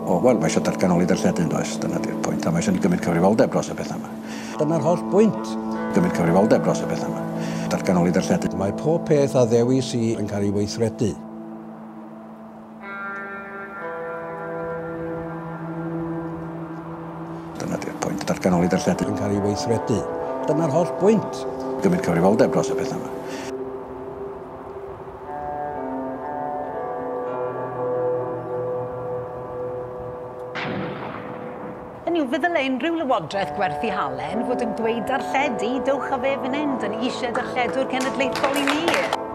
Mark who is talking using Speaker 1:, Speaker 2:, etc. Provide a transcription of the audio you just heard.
Speaker 1: Wel, mae eisiau darganoli darlledu'n does, dyna di'r pwynt, a mae eisiau ni gymryd cyfrifoldeb dros y pethau yma. Dyna'r holl bwynt. Gymryd cyfrifoldeb dros y pethau yma. Darganoli darlledu. Mae pob peth a ddewis i yn cael ei weithredu. Dyna di'r pwynt, darganoli darlledu. Yn cael ei weithredu. Dyna'r holl bwynt. Gymryd cyfrifoldeb dros y pethau yma.
Speaker 2: Hynny yw, fydde unrhyw lywodraeth gwerthu halen fod yn dweud darlledu, dowch a fe fan hyn, 'da ni eisiau darlledwr cenedlaethol i ni.